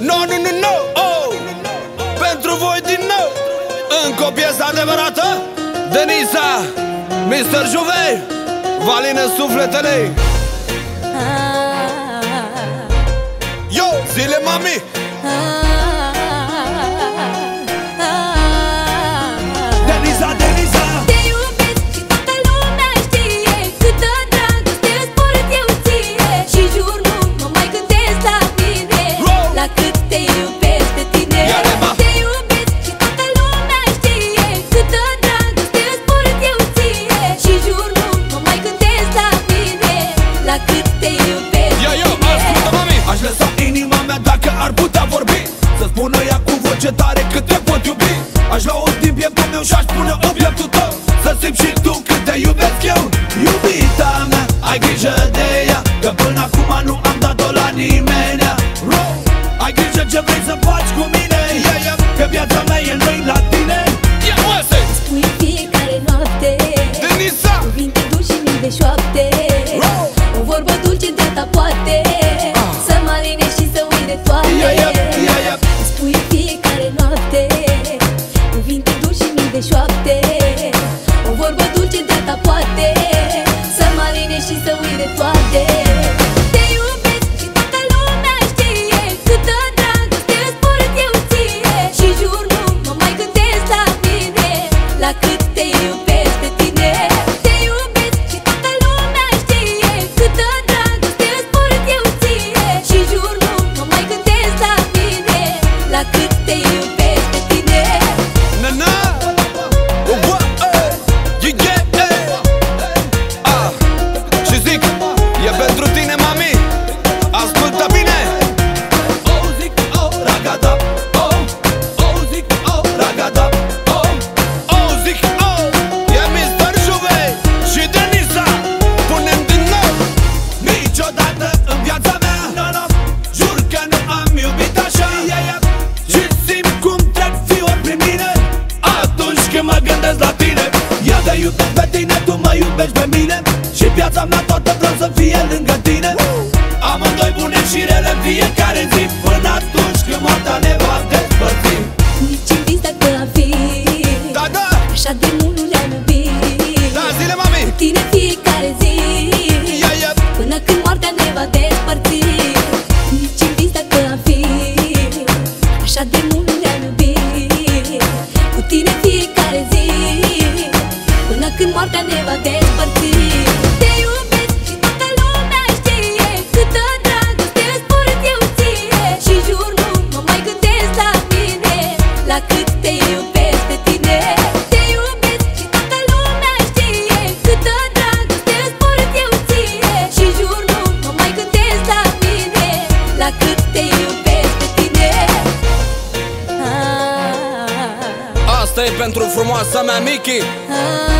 No, no, no, no, oh. Pentru voi din nou încă o piesă adevărată. Denisa, Mr. Juve, Valină sufletele. Yo, zile mami. Denisa, Denisa. Te iubesc și toată lumea știe câtă dragoste îți port eu ție. Și jur nu mă mai gândesc la tine, la cât te iubesc pe tine. Te iubesc și toată lumea știe câtă dragoste îți port eu ție. Și jur nu mă mai gândesc la tine, la cât te iubesc pe tine. Ascultă mami. Aș lăsa inima mea dacă ar putea vorbi, să spună ea cu voce tare cât te pot iubi. Aș lua-o din pieptul meu și-aș pune în pieptul tău, să simți și tu cât te iubesc eu. Iubita mea, ai grijă de ea, că până acum nu am dat-o la nimenea. Ai grijă ce vrei să faci cu mine, că viața mea e noi la tine. Spui în fiecare noapte Denisa, cuvinte dulci și mii de șoapte. O vorbă dulce de-a ta poate să mă aline și să uit de toate. Spui în fiecare noapte cuvinte dulci și mii de șoapte. O vorbă dulce de-a ta poate să mă aline și să uit de toate. Te iubesc și toată lumea știe câtă dragoste îți port eu ție. Și jur nu mă mai gândesc la tine, la cât te iubesc pe tine. Te iubesc și toată lumea știe câtă dragoste îți port eu ție. Și jur nu mă mai gândesc la tine, la cât te iubesc pe tine. na-na, și zic, e pentru tine mami. Ascultă bine. Oh, zic, oh, ragada. Oh, oh, zic, oh, ragada. Oh, oh, zic, oh. E Mr. Juve și Denisa. Punem din nou. Niciodată în viața mea jur că nu am iubit așa. Și simt cum trec fiori prin mine atunci când mă gândesc la tine. Eu te iubesc pe tine, tu mă iubești pe mine, și viața mea toată vreau să fie lângă tine. Amândoi bune și rele în fiecare zi, până atunci când moartea ne va despărți. Nici în vis dacă am fi, Da, așa de mult nu ne-am iubit. da, zile mami. Cu tine fiecare zi, până când moartea ne va despărți. Nici în vis dacă am fi, așa de mult nu ne-am iubit. Cu tine fiecare zi, până când moartea ne va despărți. Te iubesc și toată lumea știe câtă dragoste îți port eu ție. Și jur nu mă mai gândesc la tine, la cât te iubesc pe tine. Te iubesc și toată lumea știe câtă dragoste îți port eu ție. Și jur nu mă mai gândesc la tine, la cât te iubesc pe tine. Asta e pentru frumoasa mea Miki.